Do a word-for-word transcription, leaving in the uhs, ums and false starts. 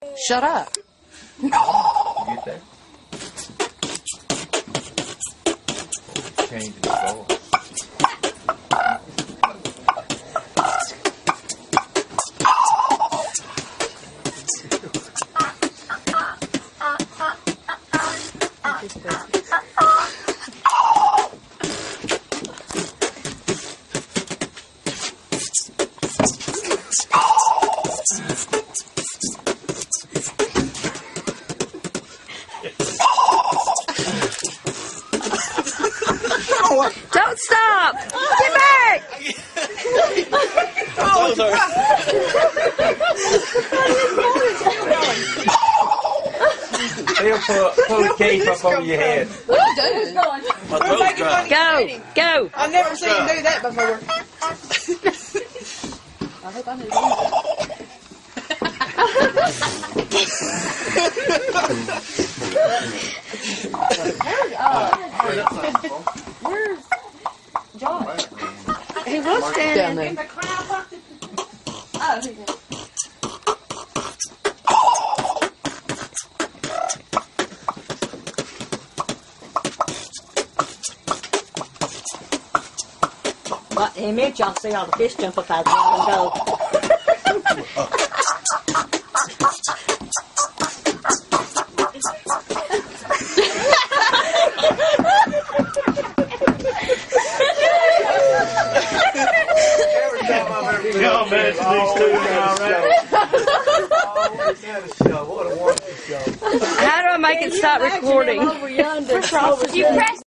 Shut up. You get that? Change the voice. Don't stop! Get back! Oh, sorry. They'll put, put a cape up over your head. What are you doing? My throat's dry. Go! Go! I've never seen him do that before. I hope I know Where's Josh? He was standing down there. Oh, he's there. But image, y'all see all the fish jump up out of the water and go. Y'all mention these two now, right? What a wonderful show. How do I make it stop recording? Over yonder. You press